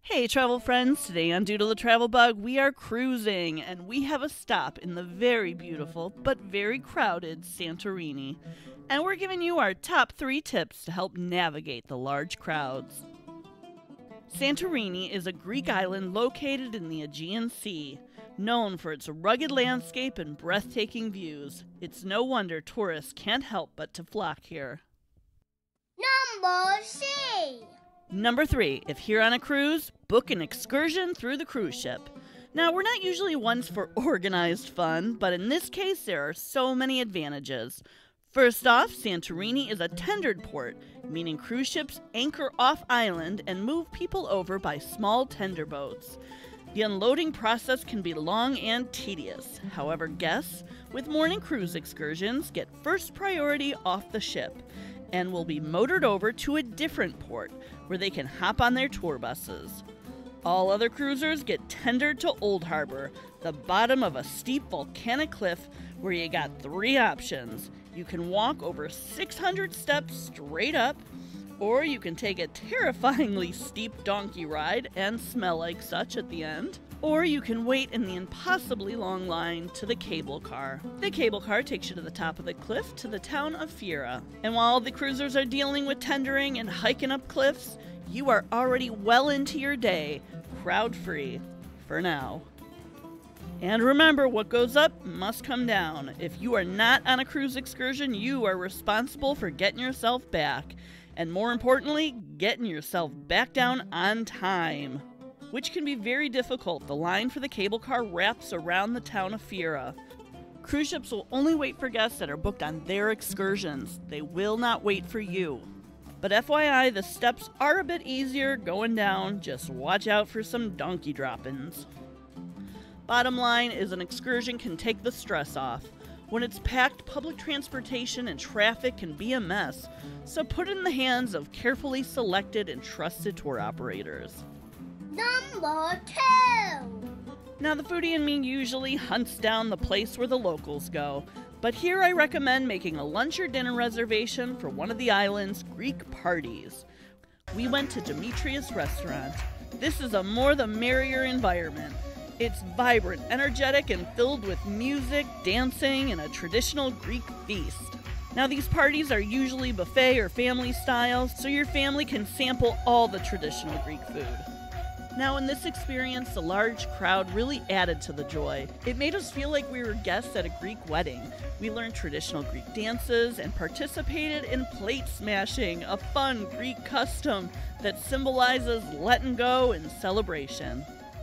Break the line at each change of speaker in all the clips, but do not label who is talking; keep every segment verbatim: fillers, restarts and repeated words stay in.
Hey travel friends, today on Doodle the Travel Bug we are cruising and we have a stop in the very beautiful but very crowded Santorini. And we're giving you our top three tips to help navigate the large crowds. Santorini is a Greek island located in the Aegean Sea. Known for its rugged landscape and breathtaking views, it's no wonder tourists can't help but to flock here.
Number C.
Number three, if you're on a cruise, book an excursion through the cruise ship. Now, we're not usually ones for organized fun, but in this case, there are so many advantages. First off, Santorini is a tendered port, meaning cruise ships anchor off island and move people over by small tender boats. The unloading process can be long and tedious. However, guests with morning cruise excursions get first priority off the ship and will be motored over to a different port where they can hop on their tour buses. All other cruisers get tendered to Old Harbor, the bottom of a steep volcanic cliff where you got three options. You can walk over six hundred steps straight up, or you can take a terrifyingly steep donkey ride and smell like such at the end. Or you can wait in the impossibly long line to the cable car. The cable car takes you to the top of the cliff to the town of Fira. And while the cruisers are dealing with tendering and hiking up cliffs, you are already well into your day, crowd-free, for now. And remember, what goes up must come down. If you are not on a cruise excursion, you are responsible for getting yourself back. And more importantly, getting yourself back down on time, which can be very difficult. The line for the cable car wraps around the town of Fira. Cruise ships will only wait for guests that are booked on their excursions. They will not wait for you. But F Y I, the steps are a bit easier going down. Just watch out for some donkey drop-ins. Bottom line is an excursion can take the stress off. When it's packed, public transportation and traffic can be a mess, so put it in the hands of carefully selected and trusted tour operators.
Number two.
Now, the foodie in me usually hunts down the place where the locals go, but here I recommend making a lunch or dinner reservation for one of the island's Greek parties. We went to Demetrius Restaurant. This is a more the merrier environment. It's vibrant, energetic, and filled with music, dancing, and a traditional Greek feast. Now, these parties are usually buffet or family style, so your family can sample all the traditional Greek food. Now, in this experience, the large crowd really added to the joy. It made us feel like we were guests at a Greek wedding. We learned traditional Greek dances and participated in plate smashing, a fun Greek custom that symbolizes letting go and celebration.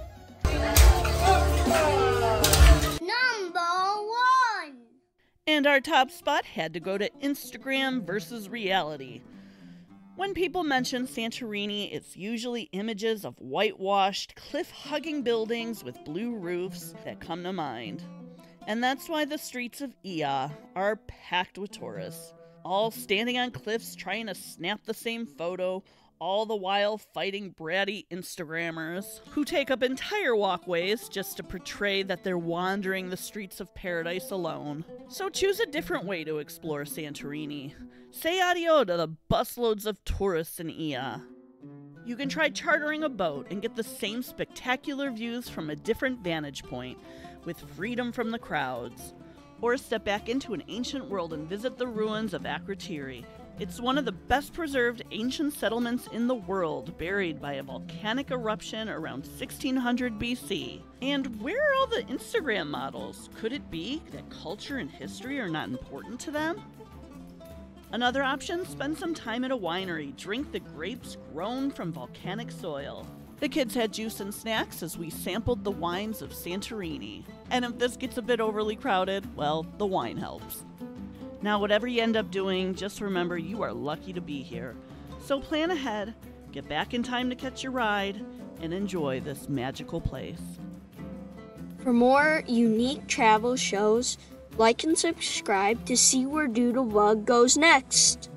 Number one.
And our top spot had to go to Instagram versus reality. When people mention Santorini, it's usually images of whitewashed, cliff-hugging buildings with blue roofs that come to mind. And that's why the streets of Oia are packed with tourists, all standing on cliffs trying to snap the same photo, all the while fighting bratty Instagrammers who take up entire walkways just to portray that they're wandering the streets of paradise alone. So choose a different way to explore Santorini. Say adios to the busloads of tourists in Oia. You can try chartering a boat and get the same spectacular views from a different vantage point, with freedom from the crowds. Or step back into an ancient world and visit the ruins of Akrotiri. It's one of the best preserved ancient settlements in the world, buried by a volcanic eruption around sixteen hundred B C. And where are all the Instagram models? Could it be that culture and history are not important to them? Another option, spend some time at a winery. Drink the grapes grown from volcanic soil. The kids had juice and snacks as we sampled the wines of Santorini. And if this gets a bit overly crowded, well, the wine helps. Now, whatever you end up doing, just remember you are lucky to be here. So plan ahead, get back in time to catch your ride, and enjoy this magical place.
For more unique travel shows, like and subscribe to see where Doodlebug goes next.